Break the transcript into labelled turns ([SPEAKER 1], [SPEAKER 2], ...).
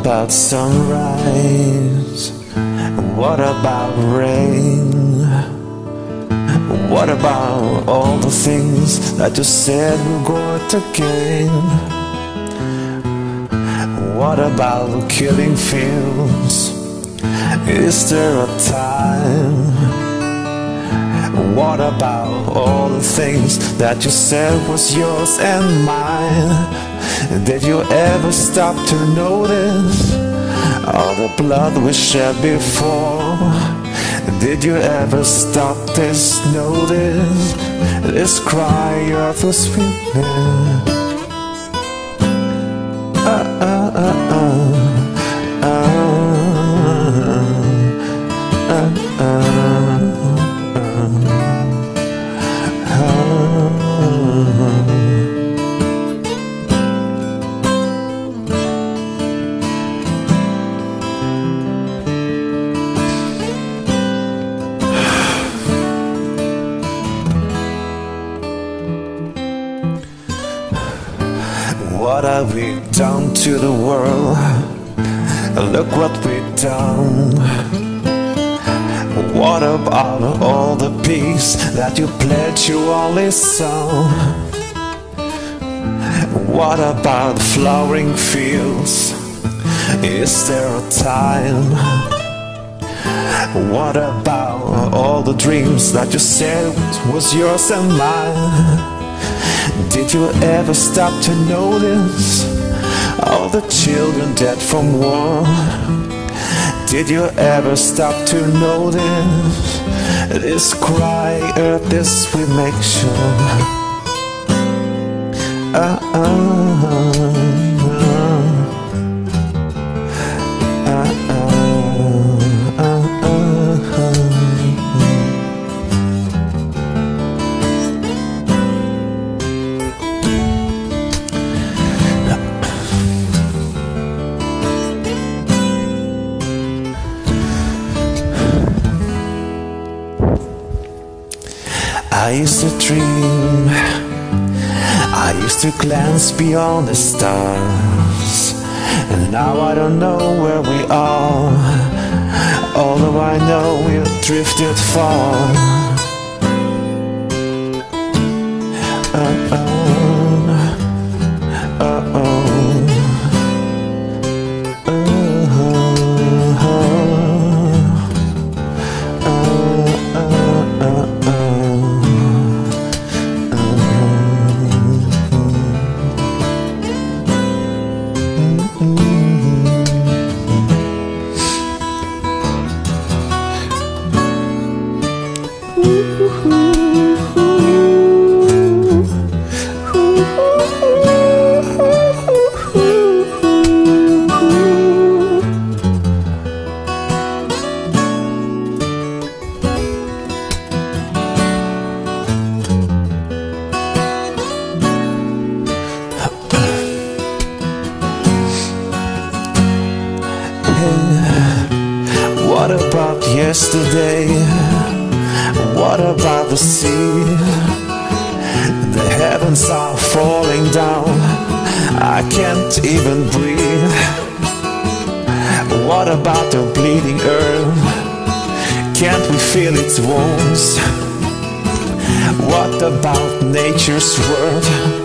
[SPEAKER 1] about sunrise? What about rain? What about all the things that you said we're going to gain? What about killing fields? Is there a time? What about all the things that you said was yours and mine? Did you ever stop to notice all the blood we shed before? Did you ever stop this, notice this cry of the sweetness? What have we done to the world? Look what we've done. What about all the peace that you pledged you only sow? What about flowering fields? Is there a time? What about all the dreams that you said was yours and mine? Did you ever stop to notice all the children dead from war? Did you ever stop to notice this cry, earth, this we make sure? I used to dream, I used to glance beyond the stars, and now I don't know where we are, although I know we've drifted far. What about yesterday? What about the sea? The heavens are falling down, I can't even breathe. What about the bleeding earth? Can't we feel its wounds? What about nature's word?